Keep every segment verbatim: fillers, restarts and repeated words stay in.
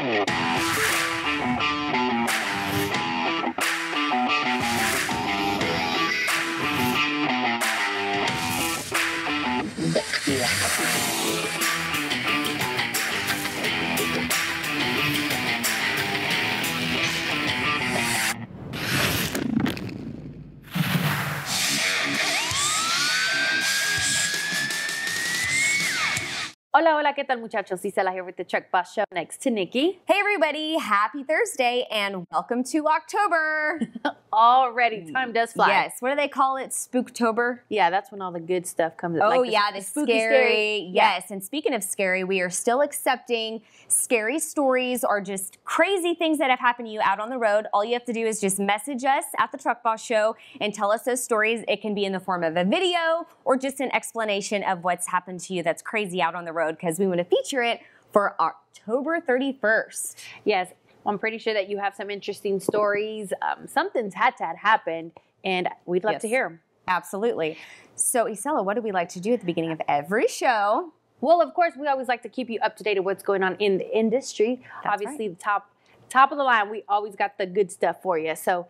Hola, hola, ¿qué tal muchachos? Isela here with the Truck Boss Show next to Nikki. Hey everybody, happy Thursday and welcome to October. Already, time does fly. Yes, what do they call it? Spooktober? Yeah, that's when all the good stuff comes. Oh like the, yeah, the, the spooky, scary. scary. Yes, Yeah. And speaking of scary, we are still accepting scary stories or just crazy things that have happened to you out on the road. All you have to do is just message us at the Truck Boss Show and tell us those stories. It can be in the form of a video or just an explanation of what's happened to you that's crazy out on the road, because we want to feature it for October thirty-first. Yes, I'm pretty sure that you have some interesting stories. Um, something's had to have happened, and we'd love Yes. to hear them. Absolutely. So, Isela, what do we like to do at the beginning of every show? Well, of course, we always like to keep you up to date with what's going on in the industry. That's Obviously, right. the top top of the line, we always got the good stuff for you. So,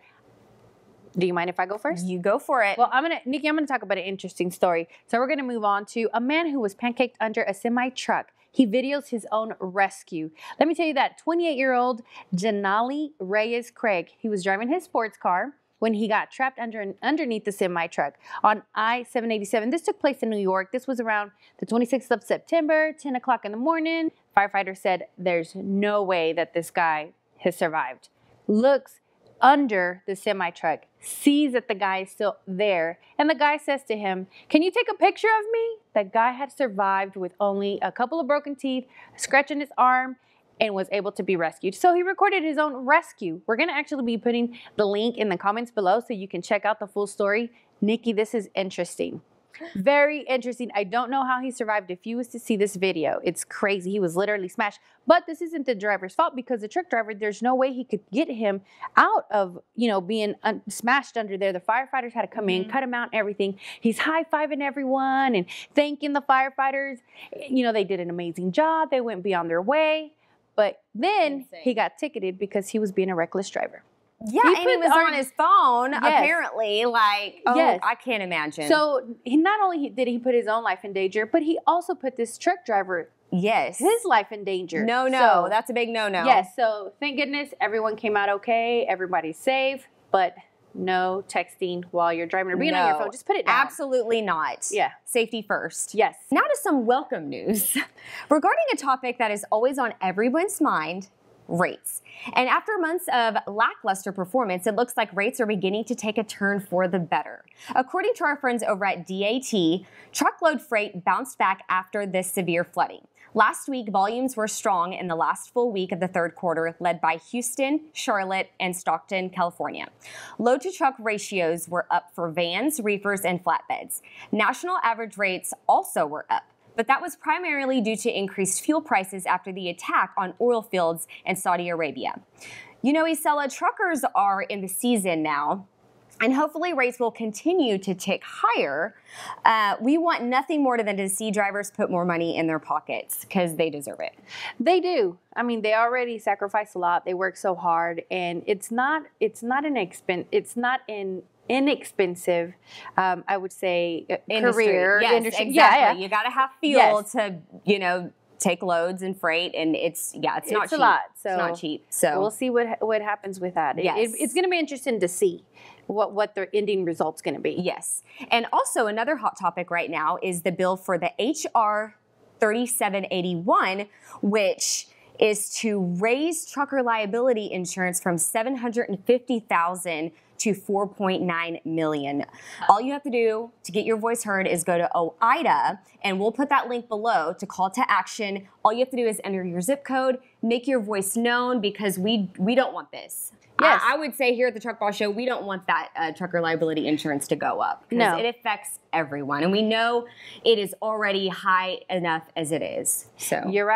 do you mind if I go first? You go for it. Well, I'm gonna, Nikki, I'm gonna talk about an interesting story. So we're gonna move on to a man who was pancaked under a semi truck. He videos his own rescue. Let me tell you that twenty-eight-year-old Janali Reyes Craig, he was driving his sports car when he got trapped under underneath the semi truck on I seven eighty-seven. This took place in New York. This was around the twenty-sixth of September, ten o'clock in the morning. Firefighters said there's no way that this guy has survived. Looks under the semi truck, sees that the guy is still there, and the guy says to him, "Can you take a picture of me?" That guy had survived with only a couple of broken teeth, a scratch in his arm, and was able to be rescued. So he recorded his own rescue. We're gonna actually be putting the link in the comments below so you can check out the full story. Nikki, this is interesting. Very interesting. I don't know how he survived. If you was to see this video, it's crazy. He was literally smashed. But this isn't the driver's fault, because the truck driver, there's no way he could get him out of, you know, being un smashed under there. The firefighters had to come in, cut him out, and everything. He's high-fiving everyone and thanking the firefighters. You know, they did an amazing job. They went beyond their way. But then Insane. he got ticketed because he was being a reckless driver. Yeah, He and he put was our- on his phone, Yes. apparently, like, oh, Yes. I can't imagine. So he not only did he put his own life in danger, but he also put this truck driver, yes. his life in danger. No, no, So, that's a big no-no. yes, so thank goodness everyone came out okay. Everybody's safe, but no texting while you're driving or being on your No, phone. Just put it down. Absolutely not. Yeah. Safety first. Yes. Now to some welcome news. Regarding a topic that is always on everyone's mind, rates. And after months of lackluster performance, it looks like rates are beginning to take a turn for the better. According to our friends over at D A T, truckload freight bounced back after this severe flooding. Last week, volumes were strong in the last full week of the third quarter, led by Houston, Charlotte, and Stockton, California. Load-to-truck ratios were up for vans, reefers, and flatbeds. National average rates also were up, but that was primarily due to increased fuel prices after the attack on oil fields in Saudi Arabia. You know, Isela, truckers are in the season now, and hopefully rates will continue to tick higher. Uh, we want nothing more than to see drivers put more money in their pockets, because they deserve it. They do. I mean, they already sacrifice a lot. They work so hard, and it's not it's not an expen it's not an inexpensive, um, I would say, uh, Industry. career. Yes, industry. exactly. Yeah, yeah. You got to have fuel Yes. to, you know, take loads and freight, and it's yeah, it's not It's cheap. a lot, so it's not cheap. So we'll see what what happens with that. It- Yes. it- it's going to be interesting to see what what the ending result's going to be. yes, and also another hot topic right now is the bill for the H R thirty-seven eighty-one, which is to raise trucker liability insurance from seven hundred fifty thousand dollars to four point nine million dollars. All you have to do to get your voice heard is go to O I D A, and we'll put that link below to call to action. All you have to do is enter your zip code, make your voice known, because we we don't want this. Yes. I, I would say here at the Truck Boss Show, we don't want that uh, trucker liability insurance to go up, because No. it affects everyone, and we know it is already high enough as it is. So You're right.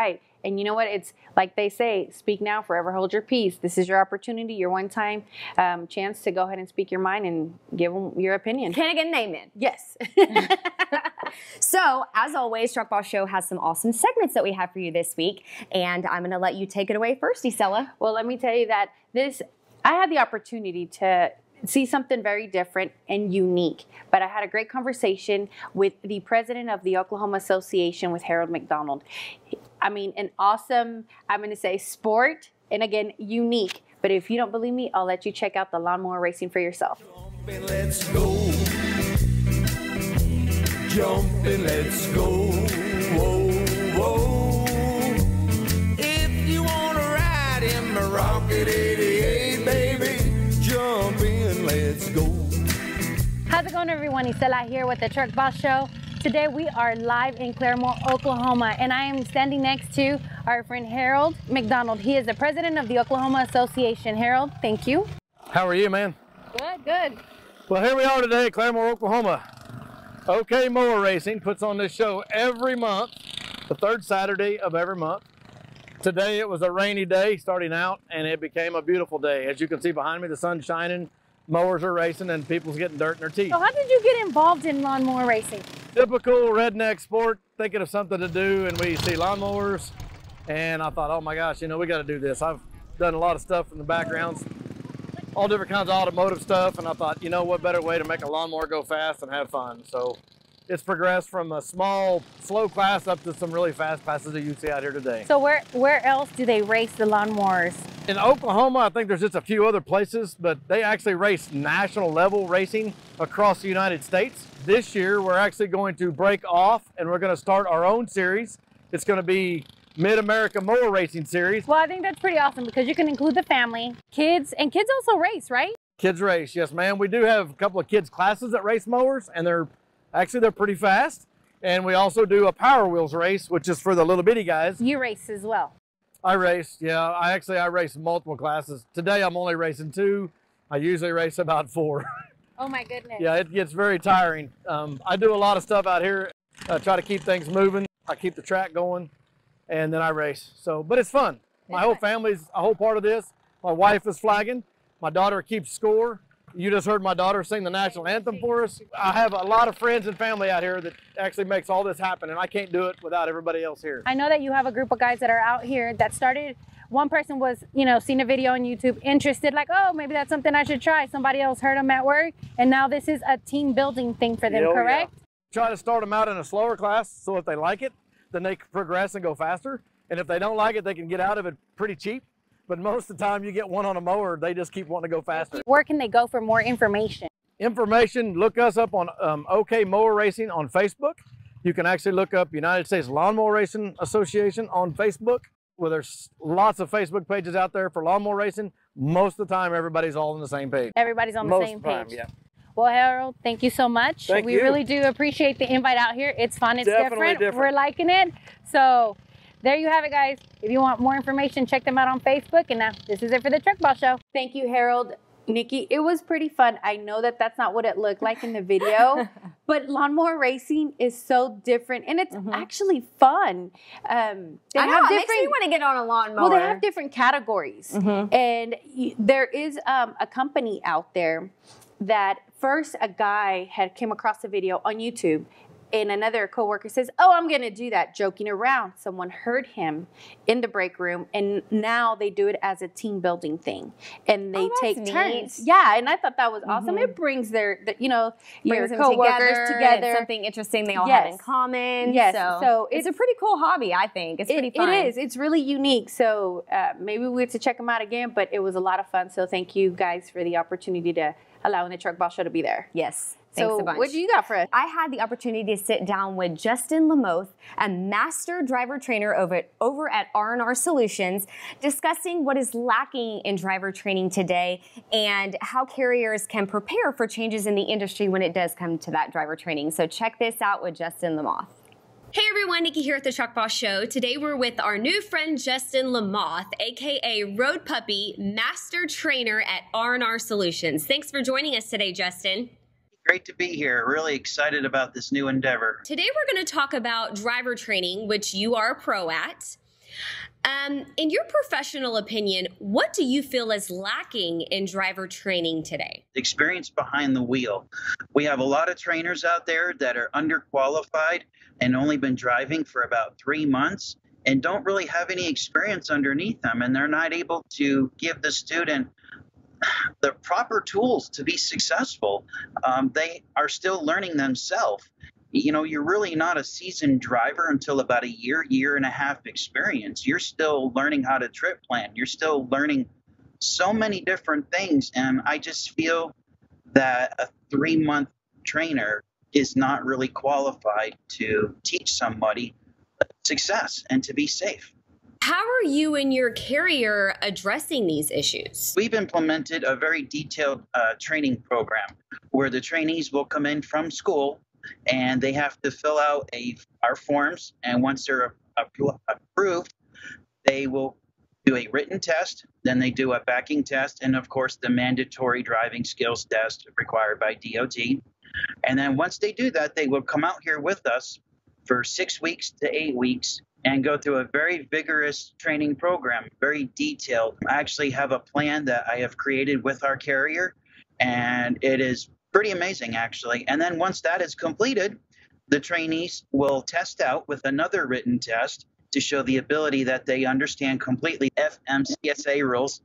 And you know what? It's like they say, speak now, forever hold your peace. This is your opportunity, your one-time um, chance to go ahead and speak your mind and give them your opinion. Can I get an amen? Yes. So, as always, Truck Boss Show has some awesome segments that we have for you this week, and I'm going to let you take it away first, Isela. Well, let me tell you that this, I had the opportunity to see something very different and unique, but I had a great conversation with the president of the Oklahoma Association, with Harold McDonald. I mean, an awesome, I'm going to say sport, and again, unique. But if you don't believe me, I'll let you check out the lawnmower racing for yourself. Let's go. Jumping, let's go. Whoa, whoa. If you want to ride in my Rocket eighty-eight, baby, jump in, let's go. How's it going, everyone? Isela here with the Truck Boss Show. Today we are live in Claremore, Oklahoma, and I am standing next to our friend Harold McDonald. He is the president of the Oklahoma Association. Harold, thank you. How are you, man? Good, good. Well, here we are today, Claremore, Oklahoma. O K Mower Racing puts on this show every month, the third Saturday of every month. Today it was a rainy day starting out, and it became a beautiful day. As you can see behind me, the sun's shining, mowers are racing, and people's getting dirt in their teeth. So how did you get involved in lawnmower racing? Typical redneck sport, thinking of something to do, and we see lawnmowers, and I thought, oh my gosh, you know, we got to do this. I've done a lot of stuff in the backgrounds, all different kinds of automotive stuff, and I thought, you know, what better way to make a lawnmower go fast and have fun? So it's progressed from a small, slow class up to some really fast classes that you see out here today. So where where else do they race the lawnmowers? In Oklahoma, I think there's just a few other places, but they actually race national level racing across the United States. This year, we're actually going to break off and we're going to start our own series. It's going to be Mid-America Mower Racing Series. Well, I think that's pretty awesome because you can include the family, kids, and kids also race, right? Kids race, yes, ma'am. We do have a couple of kids classes that race mowers, and they're actually they're pretty fast. And we also do a Power Wheels race, which is for the little bitty guys. You race as well. I race, yeah. I actually I race multiple classes. Today I'm only racing two. I usually race about four. Oh my goodness. Yeah, it gets very tiring. Um, I do a lot of stuff out here. I try to keep things moving. I keep the track going, and then I race. So, but it's fun. My whole family's a whole part of this. My wife is flagging. My daughter keeps score. You just heard my daughter sing the national anthem for us. I have a lot of friends and family out here that actually makes all this happen, and I can't do it without everybody else here. I know that you have a group of guys that are out here that started. One person was, you know, seen a video on YouTube, interested, like, oh, maybe that's something I should try. Somebody else heard them at work, and now this is a team building thing for them, Oh, correct? Yeah. Try to start them out in a slower class, so if they like it, then they can progress and go faster. And if they don't like it, they can get out of it pretty cheap. But most of the time you get one on a mower, they just keep wanting to go faster. Where can they go for more information? Information, look us up on um, O K Mower Racing on Facebook. You can actually look up United States Lawnmower Racing Association on Facebook. Well, there's lots of Facebook pages out there for lawnmower racing. Most of the time, everybody's all on the same page. Everybody's on the Most same of the time, page. yeah. Well, Harold, thank you so much. Thank we you. really do appreciate the invite out here. It's fun. It's Definitely different. different. We're liking it. So there you have it, guys. If you want more information, check them out on Facebook. And now this is it for the Truck Boss Show. Thank you, Harold. Nikki, it was pretty fun. I know that that's not what it looked like in the video, but lawnmower racing is so different, and it's mm-hmm. actually fun. Um, they I know, have it different. Makes me want to get on a lawnmower. Well, they have different categories, mm-hmm. and y- there is um, a company out there that first a guy had came across a video on YouTube. And another coworker says, oh, I'm going to do that, joking around. Someone heard him in the break room, and now they do it as a team building thing. And they oh, take neat. turns. Yeah, and I thought that was awesome. Mm-hmm. It brings their, the, you know, your brings coworkers together. together. It's something interesting they all yes. have in common. Yes, so, so it's, it's a pretty cool hobby, I think. It's it, pretty fun. It is. It's really unique. So uh, maybe we have to check them out again, but it was a lot of fun. So thank you guys for the opportunity to allowing the Truck Boss Show to be there. Yes. Thanks so a bunch. What do you got for us? I had the opportunity to sit down with Justin Lamothe, a master driver trainer over at, over at R and R Solutions, discussing what is lacking in driver training today and how carriers can prepare for changes in the industry when it does come to that driver training. So check this out with Justin Lamothe. Hey everyone, Nikki here at the Truck Boss Show. Today we're with our new friend Justin Lamothe, aka Road Puppy, master trainer at R and R Solutions. Thanks for joining us today, Justin. Great to be here. Really excited about this new endeavor. Today we're going to talk about driver training, which you are a pro at. Um, in your professional opinion, what do you feel is lacking in driver training today? Experience behind the wheel. We have a lot of trainers out there that are underqualified and only been driving for about three months and don't really have any experience underneath them, and they're not able to give the student the proper tools to be successful. Um, they are still learning themselves. You know, you're really not a seasoned driver until about a year, year and a half experience. You're still learning how to trip plan. You're still learning so many different things. And I just feel that a three-month trainer is not really qualified to teach somebody success and to be safe. How are you and your carrier addressing these issues? We've implemented a very detailed uh, training program where the trainees will come in from school and they have to fill out a our forms. And once they're appro- approved, they will do a written test. Then they do a backing test. And of course, the mandatory driving skills test required by D O T. And then once they do that, they will come out here with us for six weeks to eight weeks and go through a very vigorous training program, very detailed. I actually have a plan that I have created with our carrier, and it is pretty amazing, actually. And then once that is completed, the trainees will test out with another written test to show the ability that they understand completely F M C S A rules.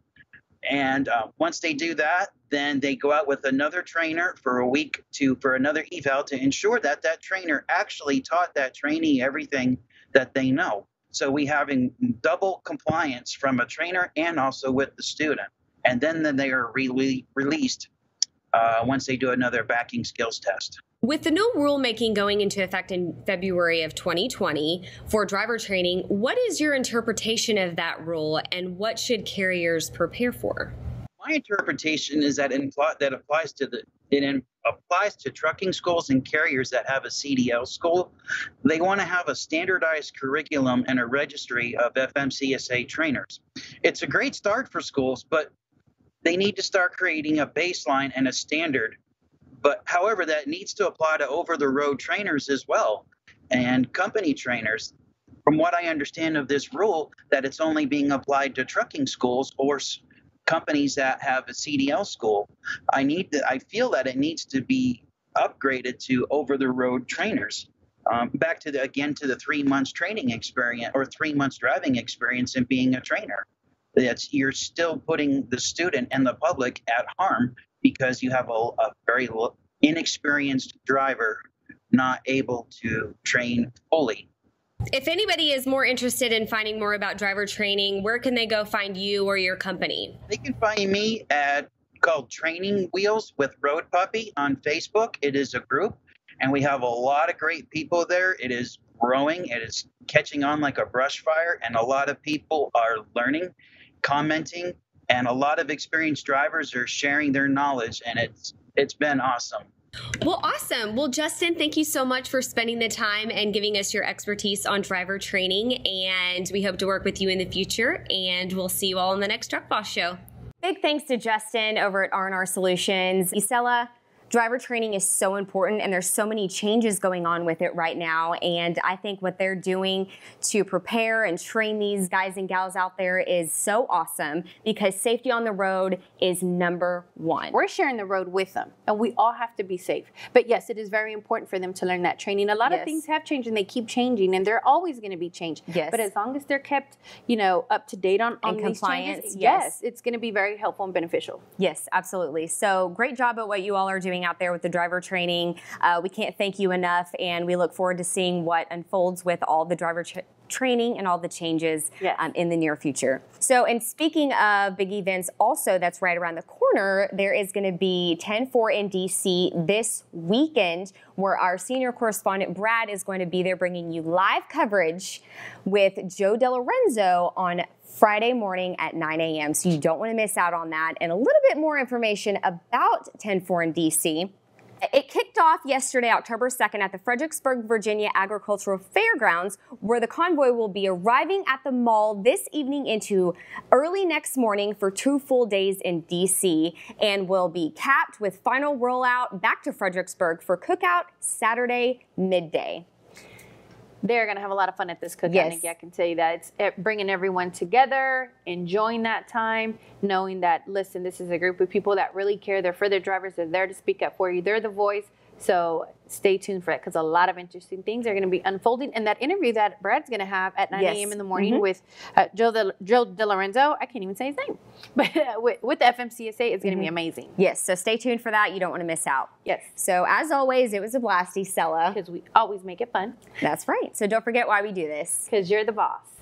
And uh, once they do that, then they go out with another trainer for a week to for another eval to ensure that that trainer actually taught that trainee everything that they know. So we having double compliance from a trainer and also with the student. And then, then they are re- released uh, once they do another backing skills test. With the new rulemaking going into effect in February of twenty twenty for driver training, what is your interpretation of that rule and what should carriers prepare for? My interpretation is that it impl- that applies to the it in, applies to trucking schools and carriers that have a C D L school. They want to have a standardized curriculum and a registry of F M C S A trainers. It's a great start for schools, but they need to start creating a baseline and a standard. But however, that needs to apply to over-the-road trainers as well and company trainers. From what I understand of this rule, that it's only being applied to trucking schools or s- companies that have a C D L school. I need to, I feel that it needs to be upgraded to over-the-road trainers. Um, back to the again to the three months training experience or three months driving experience and being a trainer. That's you're still putting the student and the public at harm because you have a, a very inexperienced driver not able to train fully. If anybody is more interested in finding more about driver training, where can they go find you or your company? They can find me at called Training Wheels with Road Puppy on Facebook. It is a group, and we have a lot of great people there. It is growing. It is catching on like a brush fire, and a lot of people are learning, commenting, and a lot of experienced drivers are sharing their knowledge, and it's it's been awesome. Well, awesome. Well, Justin, thank you so much for spending the time and giving us your expertise on driver training, and we hope to work with you in the future, and we'll see you all in the next Truck Boss show. Big thanks to Justin over at R and R Solutions. Isela, driver training is so important, and there's so many changes going on with it right now. And I think what they're doing to prepare and train these guys and gals out there is so awesome because safety on the road is number one. We're sharing the road with them, and we all have to be safe. But yes, it is very important for them to learn that training. A lot Yes. of things have changed, and they keep changing, and they're always going to be changed. Yes. But as long as they're kept, you know, up to date on, on And these compliance, changes, yes. yes, it's going to be very helpful and beneficial. Yes, absolutely. So great job at what you all are doing out there with the driver training. Uh, we can't thank you enough, and we look forward to seeing what unfolds with all the driver tra- training and all the changes Yes. um, in the near future. So, and speaking of big events, also that's right around the corner, there is going to be ten four in D C this weekend, where our senior correspondent Brad is going to be there bringing you live coverage with Joe DeLorenzo on Friday morning at nine a.m. So you don't want to miss out on that. And a little bit more information about ten four in D C. It kicked off yesterday, October second, at the Fredericksburg, Virginia Agricultural Fairgrounds, where the convoy will be arriving at the mall this evening into early next morning for two full days in D C, and will be capped with final rollout back to Fredericksburg for cookout Saturday midday. They're going to have a lot of fun at this cookout, Yes. Nikki. I can tell you that. It's it, bringing everyone together, enjoying that time, knowing that, listen, this is a group of people that really care. They're for their drivers. They're there to speak up for you. They're the voice. So stay tuned for that because a lot of interesting things are going to be unfolding. And that interview that Brad's going to have at nine Yes. a.m. in the morning Mhm. with uh, Joe, De, Joe DeLorenzo. I can't even say his name. But uh, with, with the F M C S A, it's going to be amazing. Yes, so stay tuned for that. You don't want to miss out. Yes. So as always, it was a blast, Stella. Because we always make it fun. That's right. So don't forget why we do this. Because you're the boss.